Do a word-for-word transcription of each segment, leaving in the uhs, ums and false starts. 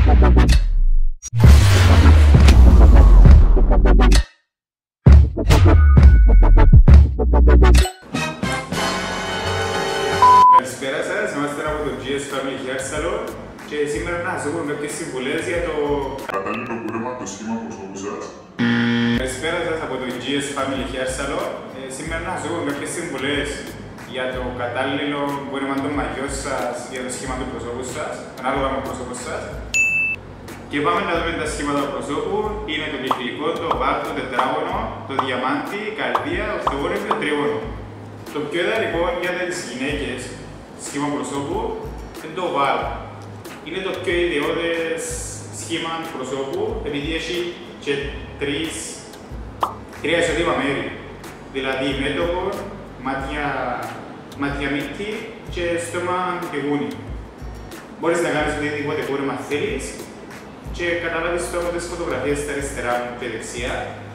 Καλησπέρα σας, είμαστε από το τζι ες FamilyHairSalon και σήμερα να σας δούμε κάποιες συμβουλές για το κατάλληλο κούρεμα το σχήμα προσώπου σας. Καλησπέρα σας από το τζι ες FamilyHairSalon. Ε, σήμερα να σας δούμε κάποιες συμβουλές για το κατάλληλο κούρεμα των μαγιών σας, για το σχήμα του προσώπου σας, ανάλογα με το πρόσωπο σας. Και πάμε να δούμε τα σχήματα του προσώπου. Είναι το κυκλικό, το βάρ, το τετράγωνο, το διαμάντι, η καρδία, το στεγόνο και το τρίγωνο. Το πιο ιδανικό για τις γυναίκες σχήμα προσώπου είναι το βάλ. Είναι το πιο ιδιώδες σχήμα προσώπου επειδή έχει και τρεις, τρία ισότιμα μέρη. Δηλαδή μέτωπο, μάτια, μάτια μύτη και στόμα πηγούνι. Μπορείς να κάνεις οτιδήποτε κούρεμα θέλεις και καταλάβεις το από τις φωτογραφίες στα αριστερά και δεξιά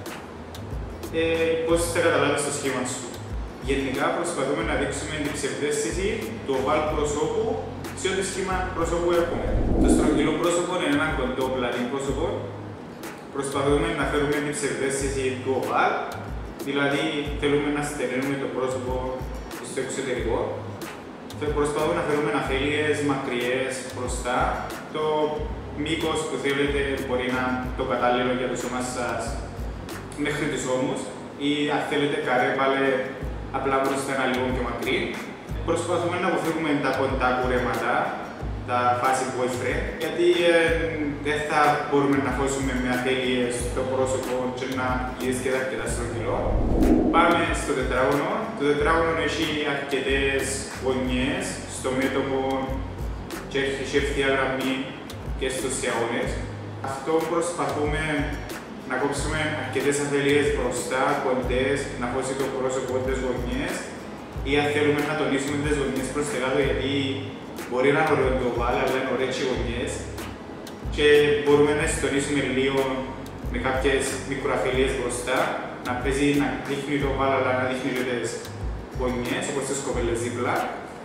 ε, πώς θα καταλάβεις το σχήμα σου. Γενικά προσπαθούμε να δείξουμε την ψευδαίσθηση του οβάλ προσώπου σε ό,τι σχήμα προσώπου έχουμε. Το στρογγυλό πρόσωπο είναι ένα κοντό πλατή πρόσωπο. Προσπαθούμε να φέρουμε την ψευδαίσθηση του οβάλ, δηλαδή θέλουμε να στερνούμε το πρόσωπο στο εξωτερικό. Προσπαθούμε να φέρουμε αφέλειες μακριές μπροστά. Το μήκος που θέλετε μπορεί να είναι το κατάλληλο για το σώμα σας μέχρι τους ώμους ή αν θέλετε καρέ πάλι απλά μπροστά ένα λίγο πιο μακρύ. Προσπαθούμε να αποφύγουμε τα κοντά κουρέματα, τα φάση boyfriend, γιατί ε, δεν θα μπορούμε να φώσουμε με αφέλειες στο πρόσωπο και να γυρίσει και αρκετά στρογγυλό. Πάμε στο τετράγωνο. Το τετράγωνο έχει αρκετές γωνιές στο μέτωπο και έχει ευθεία γραμμή και στους ιαώνες. Αυτό προσπαθούμε να κόψουμε αρκετές αφέλειες μπροστά, κοντές, να φώσει το πρόσωπο τις γωνιές ή αν θέλουμε να τονίσουμε τις γωνιές προς τα κάτω γιατί μπορεί να είναι ωραίο το βάλ, αλλά είναι ωραίες οι γωνιές και μπορούμε να τονίσουμε λίγο με κάποιες μικροαφέλειες μπροστά να παίζει να δείχνει το βάλ, αλλά να δείχνει και τις γωνιές όπως τις κοπέλες δίπλα.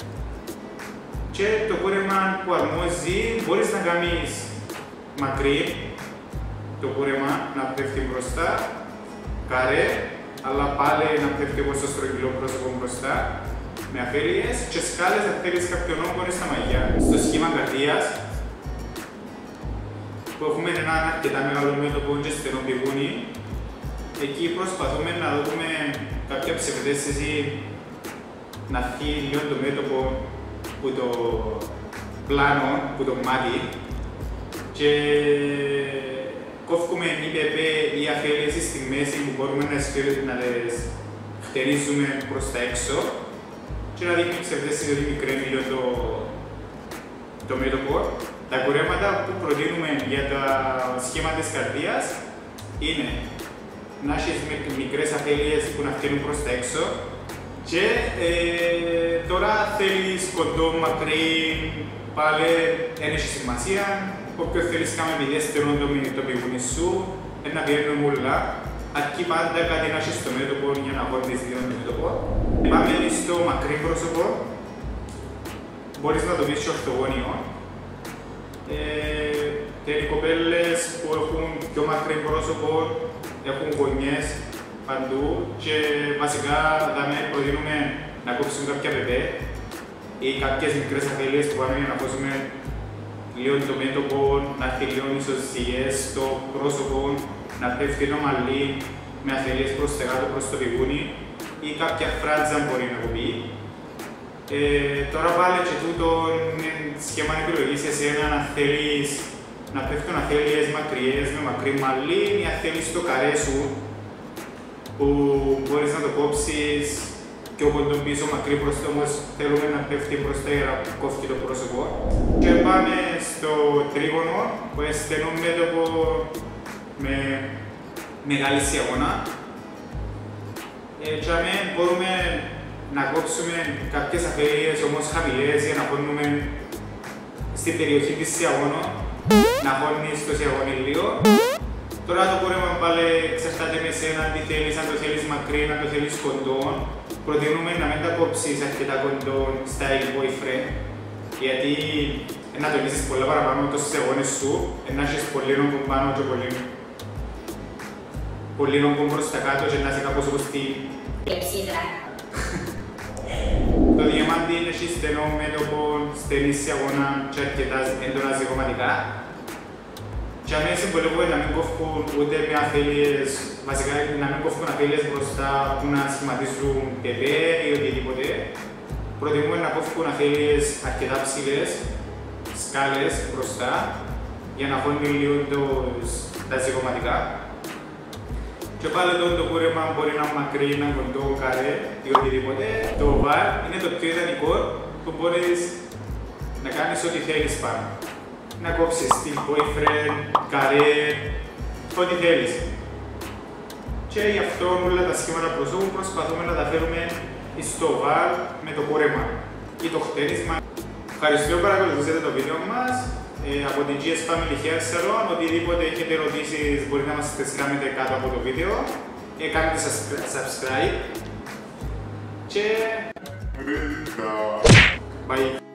Και το κούρεμα που αρμόζει μπορείς να κάνεις μακρύ το κούρεμα να πέφτει μπροστά, καρέ, αλλά πάλι να πέφτει όπως το στρογγυλό πρόσωπο μπροστά, με αφέλειες και σκάλες αν θέλεις κάποιον όγκο στα μαγιά. Στο σχήμα καρδίας, που έχουμε ένα αρκετά μεγάλο μέτωπο και στενό πηγούνι, εκεί προσπαθούμε να δούμε κάποια ψευδαίσθηση να φύγει λίγο το μέτωπο που το πλάνο, που το μάτι και κόφουμε ή πεπέ ή αφέλειες στη μέση που μπορούμε να τις χτερίζουμε προς τα έξω και να δείχνει ψευδαίσθηση ότι μικραίνει λίγο το, το μέτωπο. Τα κουρέματα που προτείνουμε για τα σχήμα της καρδίας είναι να έχεις μικρές αφέλειες που να φταίνουν προς τα έξω και ε, τώρα θέλεις κοντό, μακρύ, πάλι δεν έχει σημασία. Όποιος θέλεις κάνουμε επειδή στενό το πηγούνι σου, να πιένουμε όλα. Αρκεί πάντα κάτι να έχεις στο μέτωπο για να χωρίζεις δύο το μέτωπο. Πάμε στο μακρύ πρόσωπο. Μπορείς να το πεις και ορθογώνιο. Ε, και οι κοπέλες που έχουν πιο μακρύ πρόσωπο έχουν γωνιές παντού και βασικά δάμε προτείνουμε να κόψουμε κάποια πεπέ ή κάποιες μικρές αφέλειες που πάμε για να κόψουμε λίγο το μέτωπο, να έρθει λίγο ισοσίες στο πρόσωπο, να πέφτει το μαλλί με αφέλειες προς τα κάτω, προς το πηγούνι ή κάποια φράτζα μπορεί να κοπεί. Ε, τώρα πάλι και τούτο είναι σχήμα επιλογής εσένα να θέλεις να πέφτουν αφέλειες μακριές με μακρύ μαλλί ή αν θέλεις το καρέ σου που μπορείς να το κόψεις και όπου τον πίσω μακρύ προς το όμως θέλουμε να πέφτει προς τα για να κόφει το πρόσωπο. Και πάμε στο τρίγωνο που είναι στενό μέτωπο με μεγάλη σιαγώνα. Ε, και αμέ μπορούμε να κόψουμε κάποιες αφέλειες όμως χαμηλές για να χώνουμε στην περιοχή της σιαγώνου, να χώνεις το σιαγώνι λίγο. Τώρα το κούρεμα πάλι εξαρτάται με σένα τι θέλεις, αν το θέλεις μακρύ, αν το θέλεις κοντό. Προτείνουμε να μην τα κόψεις αρκετά κοντό style boyfriend, γιατί να τονίσεις πολλά παραπάνω το στεγόνες σου, να έχεις πολύ νόγκο πάνω και πολύ, πολύ νόγκο προς τα κάτω και να είσαι κάπως όπως τη κλεψίδρα. Το διαμάντι έχει στενό μέτωπο, στενή σε αγώνα και αρκετά έντονα ζυγωματικά. Και αμέσως συμβολεύω να μην κόφουν ούτε με αφέλειες, βασικά να μην κόφουν αφέλειες μπροστά που να σχηματίζουν πεπέ ή οτιδήποτε. Προτιμούμε να κόφουν αφέλειες αρκετά ψηλές, σκάλες μπροστά, για να χώνει λίγο τα ζυγωματικά. Και πάλι εδώ το κούρεμα μπορεί να είναι μακρύ, να κοντό, καρέ ή οτιδήποτε. Το βαρ είναι το πιο ιδανικό που μπορείς να κάνεις ό,τι θέλεις πάνω. Να κόψεις την boyfriend, καρέ, ό,τι θέλεις. Και γι' αυτό όλα τα σχήματα προσώπου προσπαθούμε να τα φέρουμε στο βαρ με το κούρεμα ή το χτένισμα. Ευχαριστώ που παρακολουθήσατε το βίντεο μας. Ε, από την τζι ες-FamilyHairSalon, οτιδήποτε έχετε ερωτήσεις μπορείτε να μας τις κάνετε κάτω από το βίντεο. Ε, κάντε subscribe και... Bye.